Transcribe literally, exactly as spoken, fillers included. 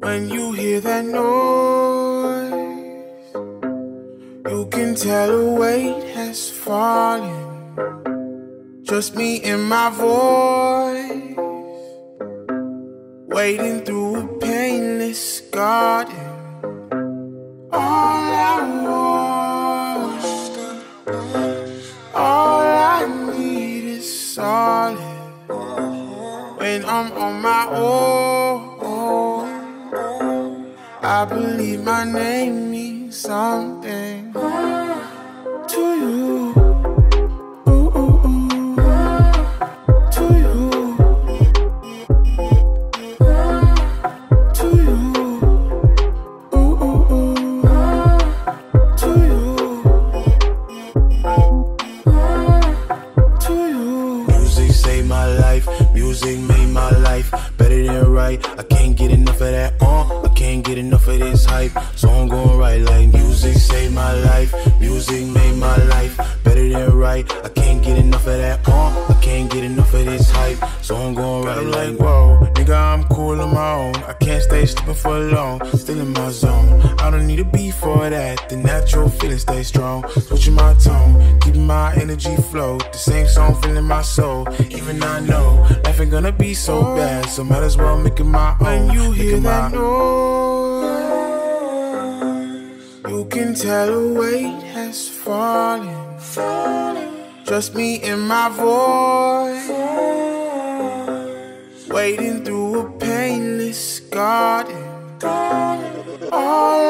When you hear that noise, you can tell a weight has fallen. Just me and my voice, wading through a painless garden. All I want, all I need is solid. When I'm on my own, I believe my name means something to you. Ooh, ooh, ooh. To you. To you. Ooh, ooh, ooh. To you. To you. Music saved my life. Music made my life better than right. I can't get enough of that. Uh, I can't get enough of this hype. So I'm gon' write like music saved my life. Music made my life better than right. I can't get enough of that. Uh, I can't get enough of this hype. So I'm gon' write like, whoa, nigga, I'm cool on my own. I can't stay sleeping for long. Still in my zone. I don't need to be for that. The natural feeling stay strong. Switching my tone, keeping my energy flow. The same song feeling my soul. Even I know life ain't gonna be so bad, so might as well make it my own. When you hear that noise, you can tell a weight has fallen. Just me and my voice, wading through a painless garden. All